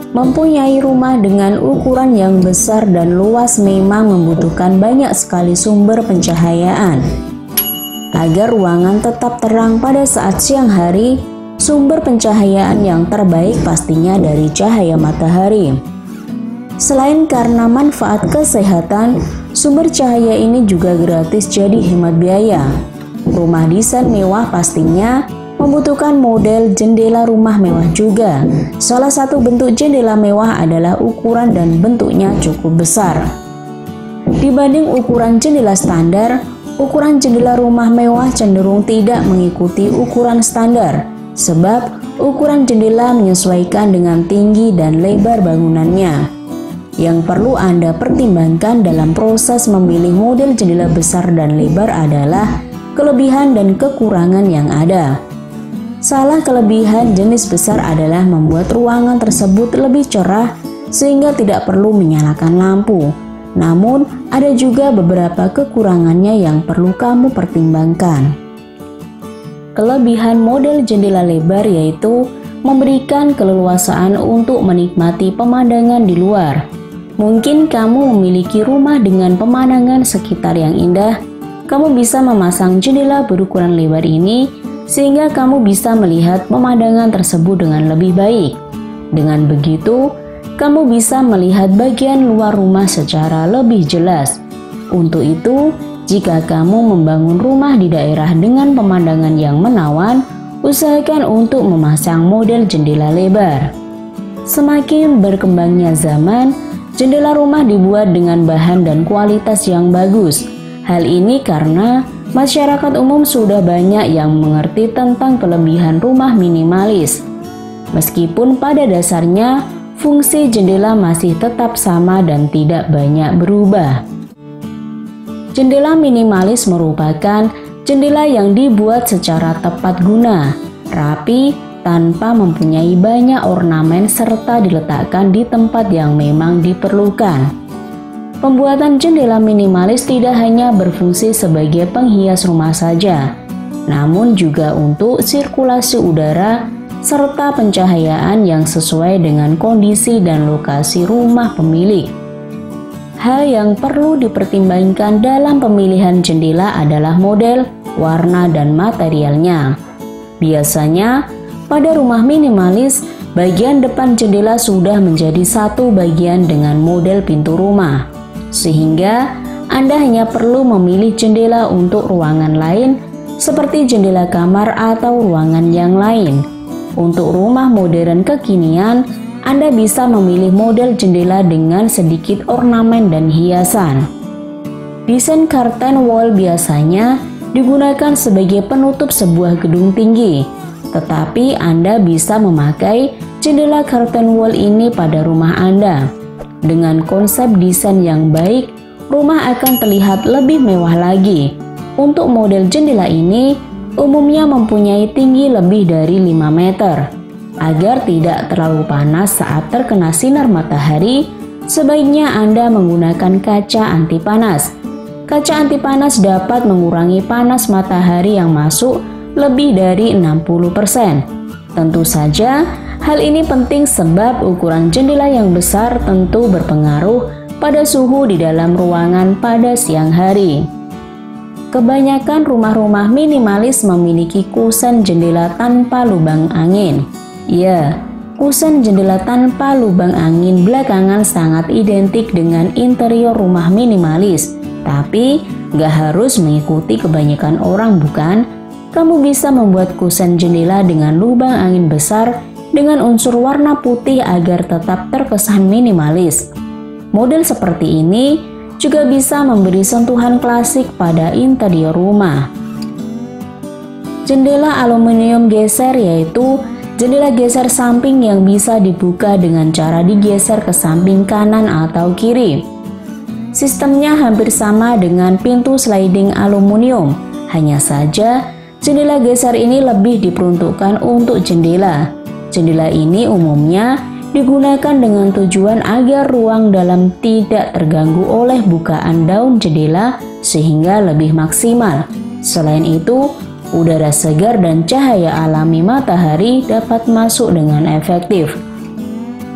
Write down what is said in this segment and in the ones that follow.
Mempunyai rumah dengan ukuran yang besar dan luas memang membutuhkan banyak sekali sumber pencahayaan. Agar ruangan tetap terang pada saat siang hari, sumber pencahayaan yang terbaik pastinya dari cahaya matahari. Selain karena manfaat kesehatan, sumber cahaya ini juga gratis jadi hemat biaya. Rumah desain mewah pastinya membutuhkan model jendela rumah mewah juga. Salah satu bentuk jendela mewah adalah ukuran dan bentuknya cukup besar. Dibanding ukuran jendela standar, ukuran jendela rumah mewah cenderung tidak mengikuti ukuran standar, sebab ukuran jendela menyesuaikan dengan tinggi dan lebar bangunannya. Yang perlu Anda pertimbangkan dalam proses memilih model jendela besar dan lebar adalah kelebihan dan kekurangan yang ada. Salah kelebihan jenis besar adalah membuat ruangan tersebut lebih cerah sehingga tidak perlu menyalakan lampu. Namun, ada juga beberapa kekurangannya yang perlu kamu pertimbangkan. Kelebihan model jendela lebar yaitu memberikan keleluasaan untuk menikmati pemandangan di luar. Mungkin kamu memiliki rumah dengan pemandangan sekitar yang indah. Kamu bisa memasang jendela berukuran lebar ini sehingga kamu bisa melihat pemandangan tersebut dengan lebih baik. Dengan begitu, kamu bisa melihat bagian luar rumah secara lebih jelas. Untuk itu, jika kamu membangun rumah di daerah dengan pemandangan yang menawan, usahakan untuk memasang model jendela lebar. Semakin berkembangnya zaman, jendela rumah dibuat dengan bahan dan kualitas yang bagus. Hal ini karena masyarakat umum sudah banyak yang mengerti tentang kelebihan rumah minimalis. Meskipun pada dasarnya fungsi jendela masih tetap sama dan tidak banyak berubah. Jendela minimalis merupakan jendela yang dibuat secara tepat guna, rapi, tanpa mempunyai banyak ornamen serta diletakkan di tempat yang memang diperlukan. Pembuatan jendela minimalis tidak hanya berfungsi sebagai penghias rumah saja, namun juga untuk sirkulasi udara serta pencahayaan yang sesuai dengan kondisi dan lokasi rumah pemilik. Hal yang perlu dipertimbangkan dalam pemilihan jendela adalah model, warna, dan materialnya. Biasanya, pada rumah minimalis, bagian depan jendela sudah menjadi satu bagian dengan model pintu rumah. Sehingga Anda hanya perlu memilih jendela untuk ruangan lain seperti jendela kamar atau ruangan yang lain. Untuk rumah modern kekinian, Anda bisa memilih model jendela dengan sedikit ornamen dan hiasan. Desain curtain wall biasanya digunakan sebagai penutup sebuah gedung tinggi, tetapi Anda bisa memakai jendela curtain wall ini pada rumah Anda. Dengan konsep desain yang baik, rumah akan terlihat lebih mewah lagi. Untuk model jendela ini, umumnya mempunyai tinggi lebih dari 5 meter. Agar tidak terlalu panas saat terkena sinar matahari, sebaiknya Anda menggunakan kaca anti panas. Kaca anti panas dapat mengurangi panas matahari yang masuk lebih dari 60%. Tentu saja, hal ini penting sebab ukuran jendela yang besar tentu berpengaruh pada suhu di dalam ruangan pada siang hari. Kebanyakan rumah-rumah minimalis memiliki kusen jendela tanpa lubang angin. Ya, kusen jendela tanpa lubang angin belakangan sangat identik dengan interior rumah minimalis. Tapi, gak harus mengikuti kebanyakan orang, bukan? Kamu bisa membuat kusen jendela dengan lubang angin besar dengan unsur warna putih agar tetap terkesan minimalis. Model seperti ini juga bisa memberi sentuhan klasik pada interior rumah. Jendela aluminium geser yaitu jendela geser samping yang bisa dibuka dengan cara digeser ke samping kanan atau kiri. Sistemnya hampir sama dengan pintu sliding aluminium, hanya saja jendela geser ini lebih diperuntukkan untuk jendela. Jendela ini umumnya digunakan dengan tujuan agar ruang dalam tidak terganggu oleh bukaan daun jendela sehingga lebih maksimal. Selain itu, udara segar dan cahaya alami matahari dapat masuk dengan efektif.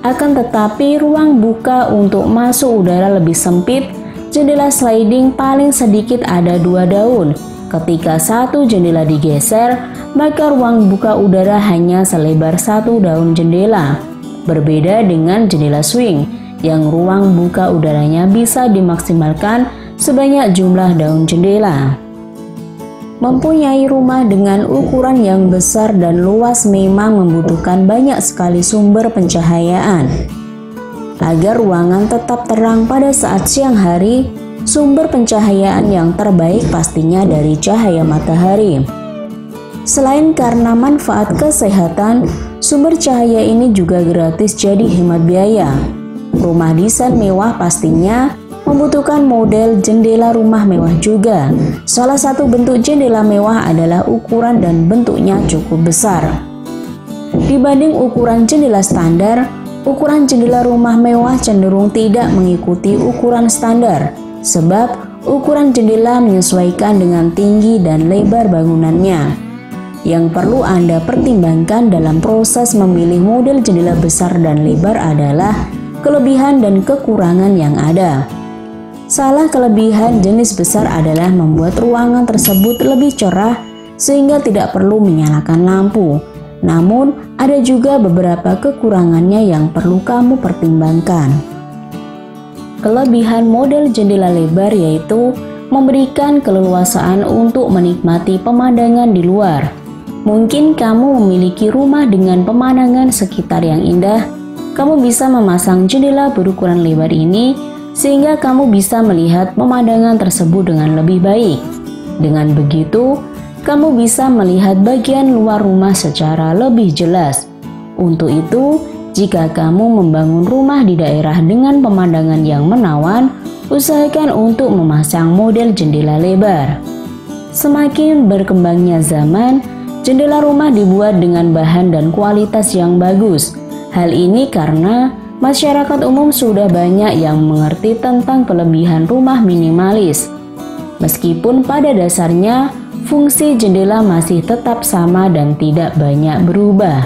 Akan tetapi ruang buka untuk masuk udara lebih sempit. Jendela sliding paling sedikit ada 2 daun. Ketika satu jendela digeser, maka ruang buka udara hanya selebar 1 daun jendela. Berbeda dengan jendela swing, yang ruang buka udaranya bisa dimaksimalkan sebanyak jumlah daun jendela. Mempunyai rumah dengan ukuran yang besar dan luas memang membutuhkan banyak sekali sumber pencahayaan. Agar ruangan tetap terang pada saat siang hari, sumber pencahayaan yang terbaik pastinya dari cahaya matahari. Selain karena manfaat kesehatan, sumber cahaya ini juga gratis jadi hemat biaya. Rumah desain mewah pastinya membutuhkan model jendela rumah mewah juga. Salah satu bentuk jendela mewah adalah ukuran dan bentuknya cukup besar. Dibanding ukuran jendela standar, ukuran jendela rumah mewah cenderung tidak mengikuti ukuran standar, sebab ukuran jendela menyesuaikan dengan tinggi dan lebar bangunannya. Yang perlu Anda pertimbangkan dalam proses memilih model jendela besar dan lebar adalah kelebihan dan kekurangan yang ada. Salah kelebihan jenis besar adalah membuat ruangan tersebut lebih cerah sehingga tidak perlu menyalakan lampu. Namun, ada juga beberapa kekurangannya yang perlu kamu pertimbangkan. Kelebihan model jendela lebar yaitu memberikan keleluasaan untuk menikmati pemandangan di luar. Mungkin kamu memiliki rumah dengan pemandangan sekitar yang indah. Kamu bisa memasang jendela berukuran lebar ini sehingga kamu bisa melihat pemandangan tersebut dengan lebih baik. Dengan begitu, kamu bisa melihat bagian luar rumah secara lebih jelas. Untuk itu, jika kamu membangun rumah di daerah dengan pemandangan yang menawan, usahakan untuk memasang model jendela lebar. Semakin berkembangnya zaman, jendela rumah dibuat dengan bahan dan kualitas yang bagus. Hal ini karena masyarakat umum sudah banyak yang mengerti tentang kelebihan rumah minimalis. Meskipun pada dasarnya, fungsi jendela masih tetap sama dan tidak banyak berubah.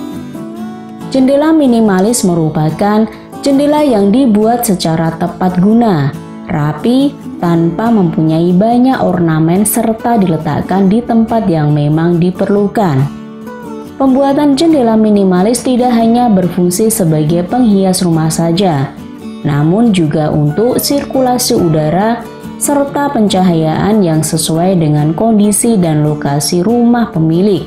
Jendela minimalis merupakan jendela yang dibuat secara tepat guna, rapi, tanpa mempunyai banyak ornamen serta diletakkan di tempat yang memang diperlukan. Pembuatan jendela minimalis tidak hanya berfungsi sebagai penghias rumah saja, namun juga untuk sirkulasi udara serta pencahayaan yang sesuai dengan kondisi dan lokasi rumah pemilik.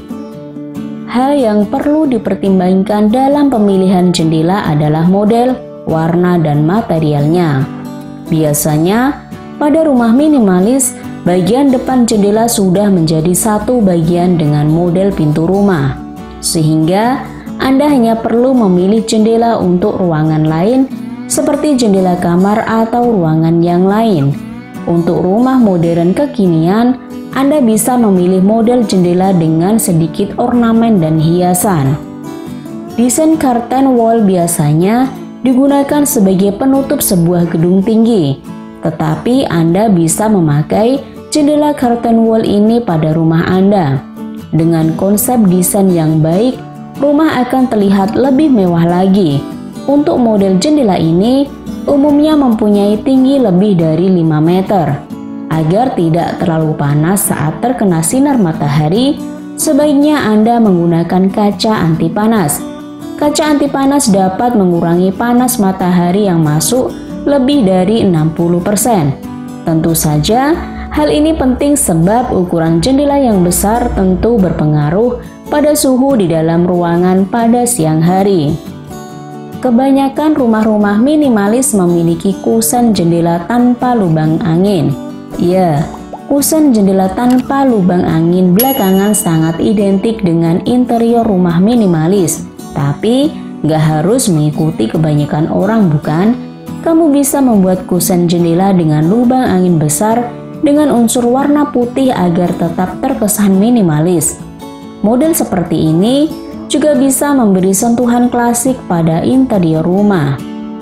Hal yang perlu dipertimbangkan dalam pemilihan jendela adalah model, warna, dan materialnya. Biasanya, pada rumah minimalis, bagian depan jendela sudah menjadi satu bagian dengan model pintu rumah, sehingga Anda hanya perlu memilih jendela untuk ruangan lain seperti jendela kamar atau ruangan yang lain. Untuk rumah modern kekinian, Anda bisa memilih model jendela dengan sedikit ornamen dan hiasan. Desain curtain wall biasanya digunakan sebagai penutup sebuah gedung tinggi, tetapi Anda bisa memakai jendela curtain wall ini pada rumah Anda. Dengan konsep desain yang baik, rumah akan terlihat lebih mewah lagi. Untuk model jendela ini, umumnya mempunyai tinggi lebih dari 5 meter. Agar tidak terlalu panas saat terkena sinar matahari, sebaiknya Anda menggunakan kaca anti panas. Kaca anti panas dapat mengurangi panas matahari yang masuk lebih dari 60%. Tentu saja, hal ini penting sebab ukuran jendela yang besar tentu berpengaruh pada suhu di dalam ruangan pada siang hari. Kebanyakan rumah-rumah minimalis memiliki kusen jendela tanpa lubang angin. Ya, kusen jendela tanpa lubang angin belakangan sangat identik dengan interior rumah minimalis. Tapi, gak harus mengikuti kebanyakan orang, bukan? Kamu bisa membuat kusen jendela dengan lubang angin besar dengan unsur warna putih agar tetap terkesan minimalis. Model seperti ini juga bisa memberi sentuhan klasik pada interior rumah.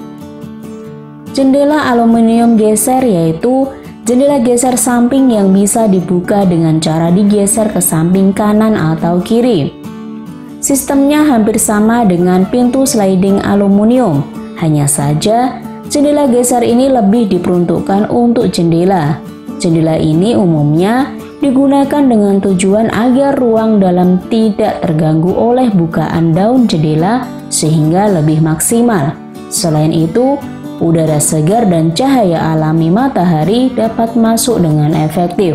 Jendela aluminium geser yaitu jendela geser samping yang bisa dibuka dengan cara digeser ke samping kanan atau kiri. Sistemnya hampir sama dengan pintu sliding aluminium, hanya saja jendela geser ini lebih diperuntukkan untuk jendela. Jendela ini umumnya digunakan dengan tujuan agar ruang dalam tidak terganggu oleh bukaan daun jendela sehingga lebih maksimal. Selain itu, udara segar dan cahaya alami matahari dapat masuk dengan efektif.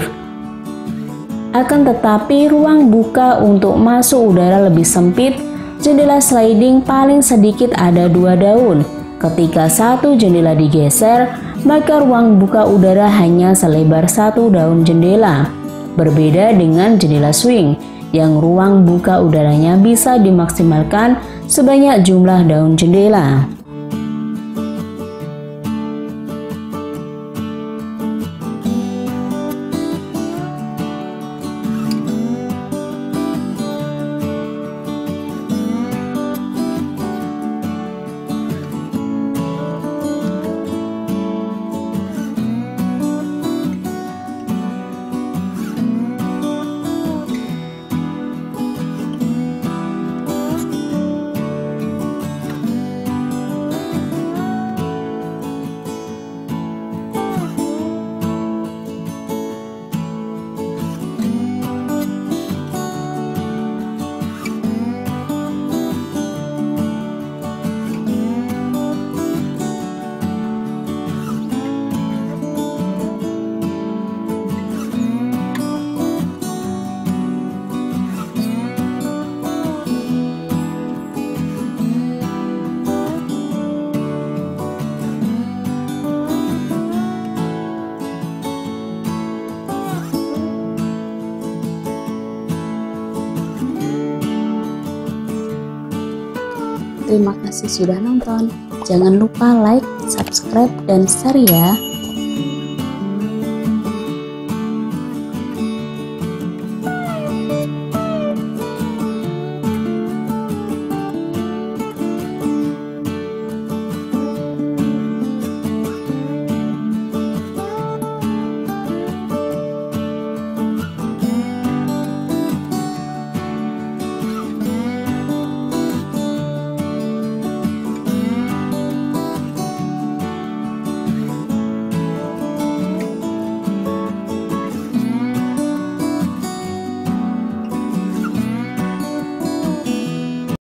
Akan tetapi, ruang buka untuk masuk udara lebih sempit. Jendela sliding paling sedikit ada 2 daun. Ketika satu jendela digeser, maka ruang buka udara hanya selebar 1 daun jendela. Berbeda dengan jendela swing, yang ruang buka udaranya bisa dimaksimalkan sebanyak jumlah daun jendela. Terima kasih sudah nonton. Jangan lupa like, subscribe, dan share ya.